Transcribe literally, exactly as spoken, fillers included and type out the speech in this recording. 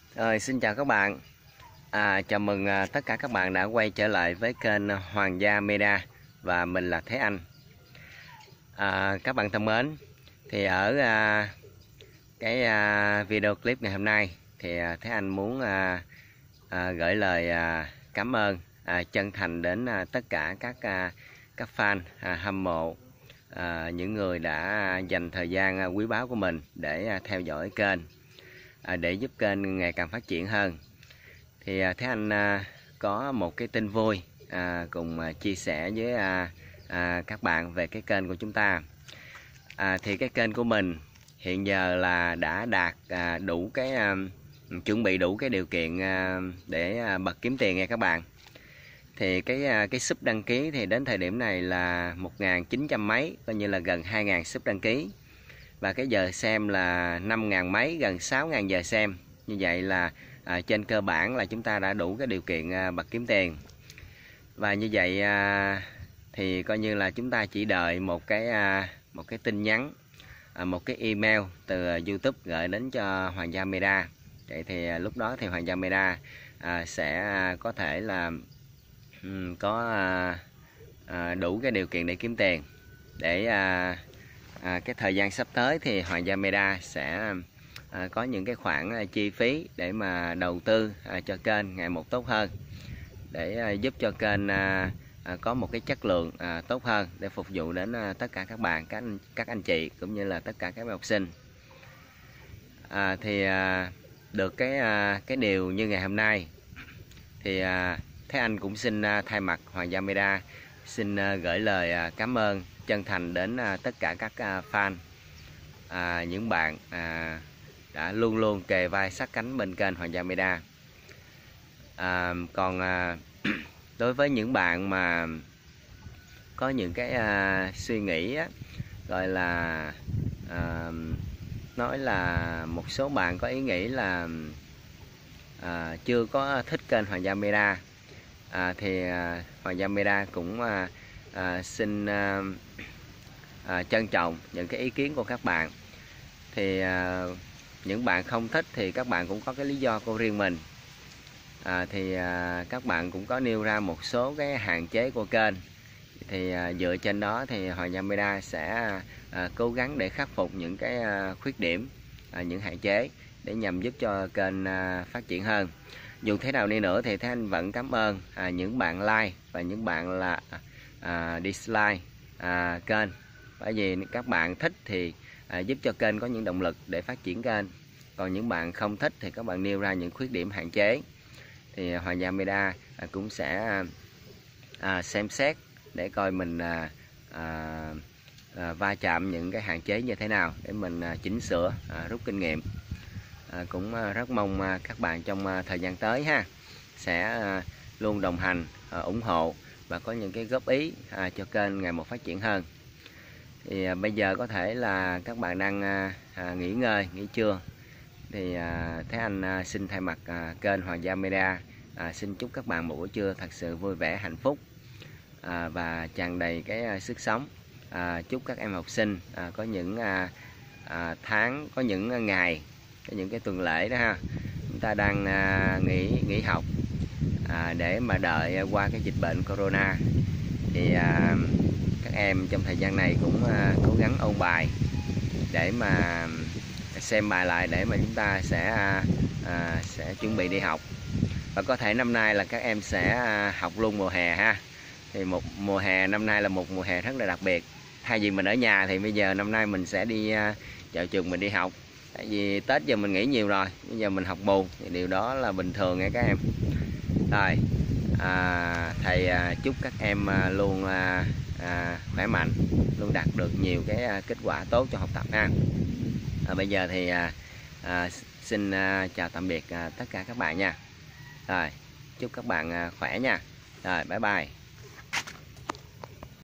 Rồi, xin chào các bạn. À, chào mừng à, tất cả các bạn đã quay trở lại với kênh Hoàng Gia Media và mình là Thế Anh. À, các bạn thân mến, thì ở à, cái à, video clip ngày hôm nay thì à, Thế Anh muốn à, à, gửi lời à, cảm ơn à, chân thành đến à, tất cả các à, các fan à, hâm mộ, à, những người đã dành thời gian à, quý báu của mình để à, theo dõi kênh. À, để giúp kênh ngày càng phát triển hơn. Thì à, Thế Anh à, có một cái tin vui à, cùng à, chia sẻ với à, à, các bạn về cái kênh của chúng ta. À, thì cái kênh của mình hiện giờ là đã đạt à, đủ cái à, chuẩn bị đủ cái điều kiện à, để à, bật kiếm tiền nha các bạn. Thì cái à, cái sub đăng ký thì đến thời điểm này là một nghìn chín trăm mấy, coi như là gần hai nghìn sub đăng ký. Và cái giờ xem là năm nghìn mấy, gần sáu nghìn giờ xem. Như vậy là à, trên cơ bản là chúng ta đã đủ cái điều kiện à, bật kiếm tiền. Và như vậy à, thì coi như là chúng ta chỉ đợi một cái à, một cái tin nhắn, à, một cái email từ à, YouTube gửi đến cho Hoàng Gia Media. Vậy thì à, lúc đó thì Hoàng Gia Media à, sẽ à, có thể là um, có à, à, đủ cái điều kiện để kiếm tiền. Để à, À, cái thời gian sắp tới thì Hoàng Gia Media sẽ à, có những cái khoản à, chi phí để mà đầu tư à, cho kênh ngày một tốt hơn, để à, giúp cho kênh à, à, có một cái chất lượng à, tốt hơn để phục vụ đến à, tất cả các bạn, các anh, các anh chị cũng như là tất cả các học sinh. À, thì à, được cái à, cái điều như ngày hôm nay thì à, Thế Anh cũng xin à, thay mặt Hoàng Gia Media xin à, gửi lời à, cảm ơn chân thành đến à, tất cả các à, fan, à, những bạn à, đã luôn luôn kề vai sát cánh bên kênh Hoàng Gia Media. À, còn à, đối với những bạn mà có những cái à, suy nghĩ á, gọi là à, nói là một số bạn có ý nghĩ là à, chưa có thích kênh Hoàng Gia Media, à, thì à, Hoàng Gia Media cũng à, à, xin à, à, trân trọng những cái ý kiến của các bạn. Thì à, những bạn không thích thì các bạn cũng có cái lý do của riêng mình. À, thì à, các bạn cũng có nêu ra một số cái hạn chế của kênh. Thì à, dựa trên đó thì Hoàng Gia Media sẽ à, cố gắng để khắc phục những cái à, khuyết điểm, à, những hạn chế để nhằm giúp cho kênh à, phát triển hơn. Dù thế nào đi nữa thì Thế Anh vẫn cảm ơn à, những bạn like và những bạn là à, dislike à, kênh. Bởi vì các bạn thích thì à, giúp cho kênh có những động lực để phát triển kênh. Còn những bạn không thích thì các bạn nêu ra những khuyết điểm hạn chế. Thì Hoàng Gia Media à, cũng sẽ à, xem xét để coi mình à, à, à, va chạm những cái hạn chế như thế nào để mình à, chỉnh sửa, à, rút kinh nghiệm. À, cũng à, rất mong à, các bạn trong à, thời gian tới ha sẽ à, luôn đồng hành, à, ủng hộ và có những cái góp ý à, cho kênh ngày một phát triển hơn. Thì à, bây giờ có thể là các bạn đang à, à, nghỉ ngơi, nghỉ trưa. Thì à, Thế Anh à, xin thay mặt à, kênh Hoàng Gia Media à, xin chúc các bạn một buổi trưa thật sự vui vẻ, hạnh phúc à, và tràn đầy cái à, sức sống. À, chúc các em học sinh à, có những à, à, tháng, có những ngày, có những cái tuần lễ đó ha, chúng ta đang à, nghỉ nghỉ học à, để mà đợi qua cái dịch bệnh corona. Thì à, các em trong thời gian này cũng à, cố gắng ôn bài để mà xem bài lại để mà chúng ta sẽ à, sẽ chuẩn bị đi học. Và có thể năm nay là các em sẽ à, học luôn mùa hè ha. Thì một mùa hè năm nay là một mùa hè rất là đặc biệt. Thay vì mình ở nhà thì bây giờ năm nay mình sẽ đi à, chợ trường mình đi học. Tại vì Tết giờ mình nghỉ nhiều rồi, bây giờ mình học bù thì điều đó là bình thường nha các em. Rồi à, thầy à, chúc các em à, luôn à, à, khỏe mạnh, luôn đạt được nhiều cái à, kết quả tốt cho học tập ha. À, bây giờ thì à, à, xin à, chào tạm biệt à, tất cả các bạn nha. Rồi chúc các bạn à, khỏe nha. Rồi bye bye.